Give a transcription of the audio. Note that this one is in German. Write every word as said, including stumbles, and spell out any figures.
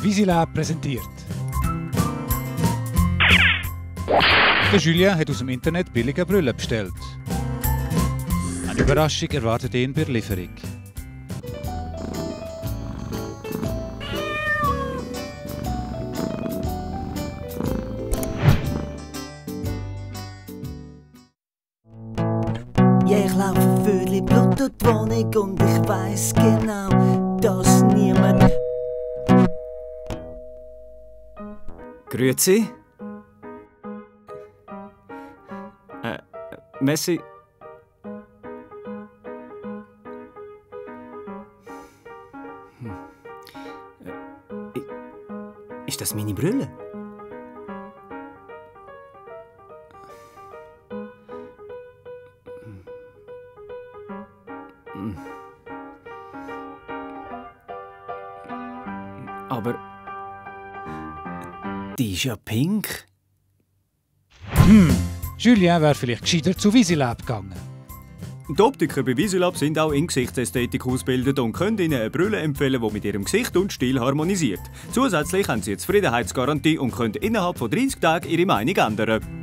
Visilab präsentiert. Der Julien hat aus dem Internet billige Brillen bestellt. Eine Überraschung erwartet ihn bei der Lieferung. Ja, ich laufe völlig blut durch die Wohnung und ich weiss genau, dass niemand... Grüezi. Äh, Messi. Hm. Äh, ist das meine Brille? Aber die ist ja pink. Hm, Julien wäre vielleicht gescheiter zu Visilab gegangen. Die Optiker bei Visilab sind auch in Gesichtsästhetik ausgebildet und können Ihnen eine Brille empfehlen, die mit Ihrem Gesicht und Stil harmonisiert. Zusätzlich haben Sie eine Zufriedenheitsgarantie und können innerhalb von dreißig Tagen Ihre Meinung ändern.